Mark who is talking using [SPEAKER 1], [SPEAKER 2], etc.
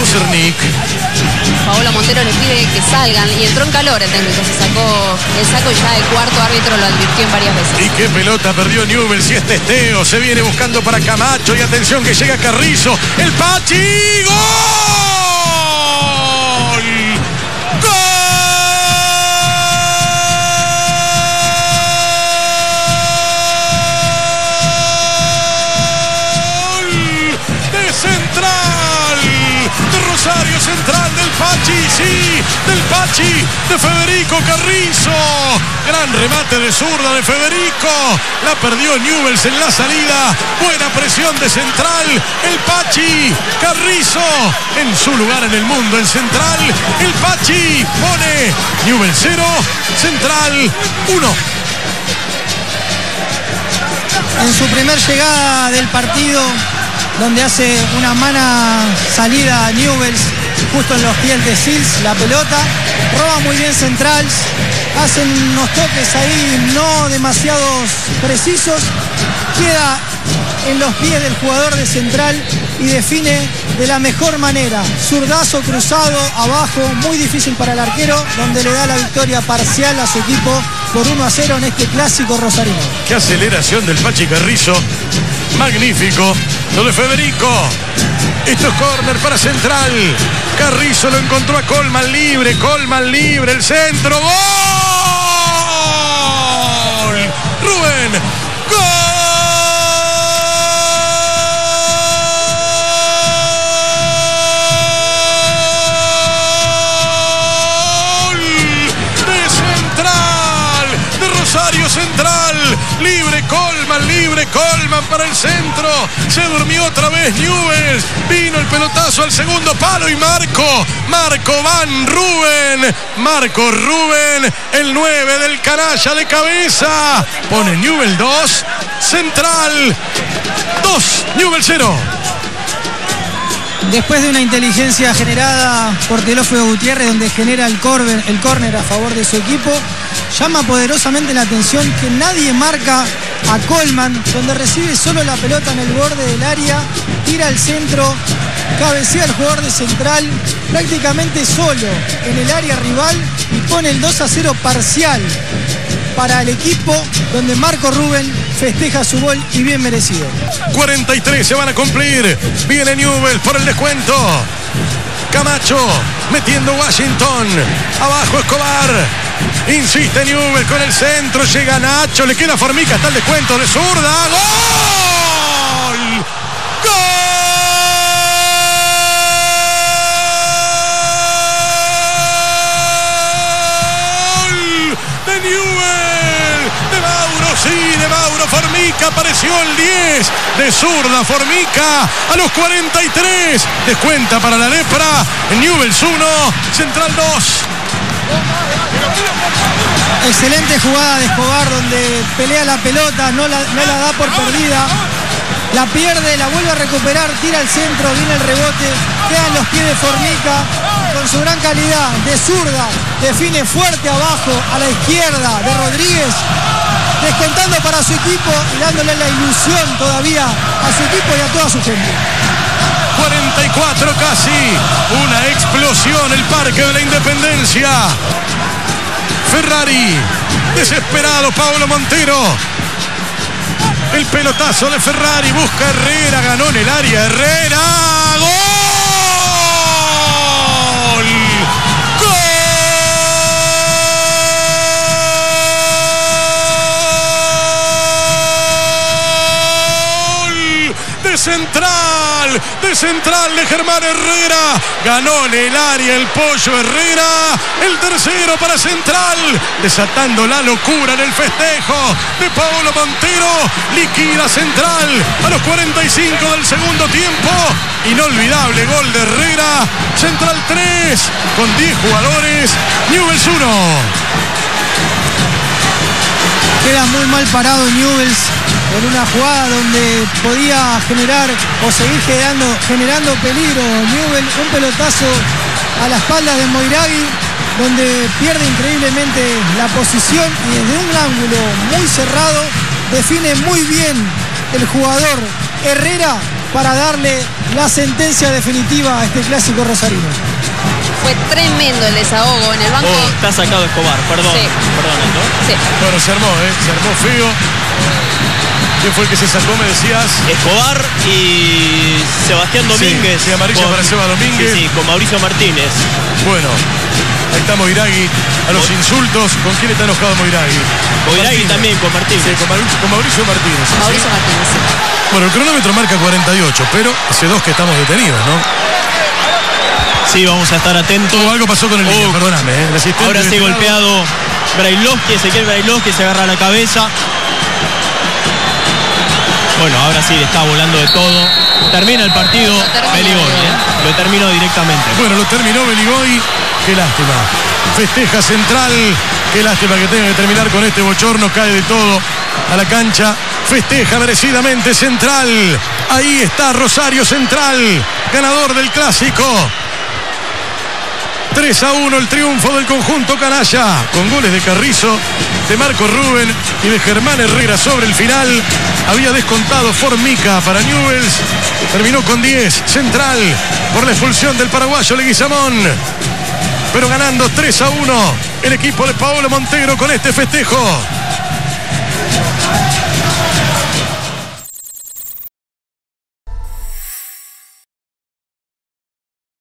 [SPEAKER 1] Cernic.
[SPEAKER 2] Paolo Montero le pide que salgan y entró en calor el técnico. Se sacó el saco y ya el cuarto árbitro lo advirtió en varias veces.
[SPEAKER 1] Y qué pelota perdió Newell's y es testeo. Se viene buscando para Camacho y atención que llega Carrizo. El Pachi. ¡Gol! Rosario Central del Pachi, sí, del Pachi, de Federico Carrizo. Gran remate de zurda de Federico. La perdió Newell's en la salida. Buena presión de Central. El Pachi Carrizo en su lugar en el mundo en Central. El Pachi pone Newell's 0, Central 1.
[SPEAKER 3] En su primer llegada del partido, donde hace una mala salida a Newell's, justo en los pies de Sils, la pelota, roba muy bien Central, hacen unos toques ahí no demasiados precisos, queda en los pies del jugador de Central y define de la mejor manera, zurdazo cruzado, abajo, muy difícil para el arquero, donde le da la victoria parcial a su equipo por 1-0 en este clásico rosarino.
[SPEAKER 1] Qué aceleración del Pachi Carrizo, magnífico. Lo de Federico. Esto es córner para Central. Carrizo lo encontró a Colman libre. Colman libre. El centro. ¡Gol! Rubén. ¡Gol! De Central. De Rosario Central. Libre Colman para el centro. Se durmió otra vez Newell's. Vino el pelotazo al segundo palo y Marco Van Rubén. Marco Rubén, el 9 del canalla de cabeza. Pone Newell's 2, Central 2, Newell's 0.
[SPEAKER 3] Después de una inteligencia generada por Teófilo Gutiérrez, donde genera el córner a favor de su equipo, llama poderosamente la atención que nadie marca a Colman, donde recibe solo la pelota en el borde del área, tira al centro, cabecea al jugador de Central prácticamente solo en el área rival y pone el 2-0 parcial para el equipo, donde Marco Rubén festeja su gol y bien merecido.
[SPEAKER 1] 43 se van a cumplir. Viene Newell's por el descuento. Camacho metiendo Washington. Abajo Escobar. Insiste Newell's con el centro. Llega Nacho. Le queda Formica hasta el descuento de zurda. ¡Gol! ¡Gol! De Newell's. De Mauro, sí, de Mauro Formica. Apareció el 10 de zurda Formica a los 43. Descuenta para la Lepra. Newell's 1, Central 2.
[SPEAKER 3] Excelente jugada de Escobar, donde pelea la pelota, no la da por perdida, la pierde, la vuelve a recuperar, tira al centro, viene el rebote, queda en los pies de Formica, con su gran calidad de zurda, define fuerte abajo a la izquierda de Rodríguez, descontando para su equipo y dándole la ilusión todavía a su equipo y a toda su gente.
[SPEAKER 1] 44 casi, una explosión el Parque de la Independencia. Ferrari, desesperado Paolo Montero. El pelotazo de Ferrari, busca Herrera, ganó en el área Herrera. ¡Gol! De Central de Germán Herrera, ganó en el área el Pollo Herrera, el tercero para Central, desatando la locura en el festejo de Paolo Montero, liquida Central a los 45 del segundo tiempo, inolvidable gol de Herrera, Central 3, con 10 jugadores, Newell's 1.
[SPEAKER 3] Queda muy mal parado Newell's en una jugada donde podía generar o seguir generando peligro. Newell's, un pelotazo a la espalda de Moiragui, donde pierde increíblemente la posición y desde un ángulo muy cerrado define muy bien el jugador Herrera para darle la sentencia definitiva a este clásico rosarino.
[SPEAKER 2] Fue tremendo el desahogo en el banco.
[SPEAKER 4] Está sacado Escobar, perdón.
[SPEAKER 2] Sí.
[SPEAKER 4] Perdón, ¿no?
[SPEAKER 2] Sí.
[SPEAKER 1] Bueno, se armó feo. ¿Quién fue el que se sacó, me decías?
[SPEAKER 4] Escobar y Sebastián Domínguez.
[SPEAKER 1] Sí, amarilla para Seba Domínguez.
[SPEAKER 4] Sí, con Mauricio Martínez.
[SPEAKER 1] Bueno, ahí está Moiragui a los insultos. ¿Con quién está enojado Moiragui?
[SPEAKER 4] Moiragui también, con Martínez.
[SPEAKER 1] Sí, con Mauricio Martínez.
[SPEAKER 2] Mauricio Martínez, sí.
[SPEAKER 1] Bueno, el cronómetro marca 48, pero hace 2 que estamos detenidos, ¿no?
[SPEAKER 4] Sí, vamos a estar atentos.
[SPEAKER 1] Algo pasó con el niño, perdóname.
[SPEAKER 4] Ahora sí golpeado Brailovsky, Ezequiel Brailovsky se agarra la cabeza. Bueno, ahora sí le está volando de todo. Termina el partido Beligoy, Lo terminó directamente.
[SPEAKER 1] Bueno, lo terminó Beligoy. Qué lástima. Festeja Central. Qué lástima que tenga que terminar con este bochorno. Cae de todo a la cancha. Festeja merecidamente Central. Ahí está Rosario Central, ganador del clásico. 3-1 el triunfo del conjunto canalla, con goles de Carrizo, de Marco Rubén y de Germán Herrera sobre el final. Había descontado Formica para Newell's. Terminó con 10 Central por la expulsión del paraguayo Leguizamón. Pero ganando 3-1 el equipo de Paolo Montero con este festejo.